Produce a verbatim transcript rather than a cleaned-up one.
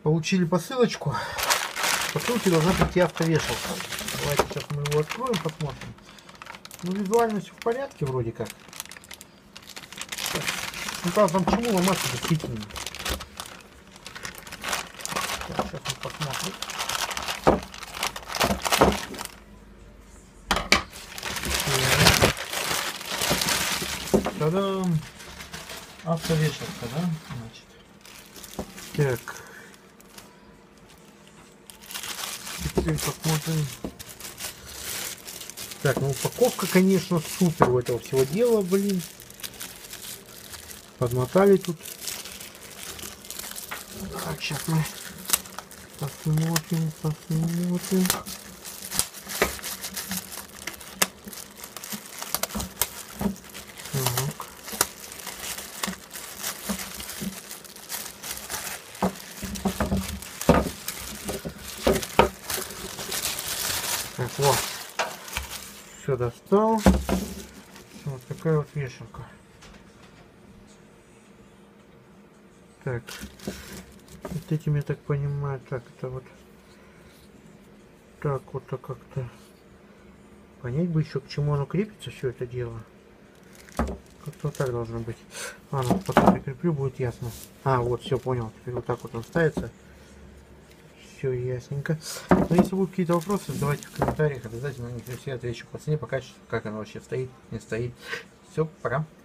Получили посылочку. По ссылке должна прийти автовешалка. Давайте сейчас мы его откроем, посмотрим. Ну, визуально все в порядке вроде как. Ну, правда, там чему ломаться действительно. Так, сейчас мы посмотрим. Та-дам! Автовешалка, да? Значит. Так. Теперь посмотрим. Так, ну упаковка, конечно, супер у этого всего дела, блин. Подмотали тут. Так, сейчас мы посмотрим, посмотрим. Так. Так, вот. Все достал. Вот такая вот вешалка. Так. Вот этим, я так понимаю, так, это вот. Так, вот так как-то. Понять бы еще, к чему оно крепится, все это дело. Как-то вот так должно быть. Ладно, потом прикреплю, будет ясно. А, вот, все, понял. Теперь вот так вот он ставится. Все ясненько. Но если будут какие-то вопросы, задавайте в комментариях. Обязательно на них все отвечу. По цене, по качеству, как оно вообще стоит, не стоит. Все, пока.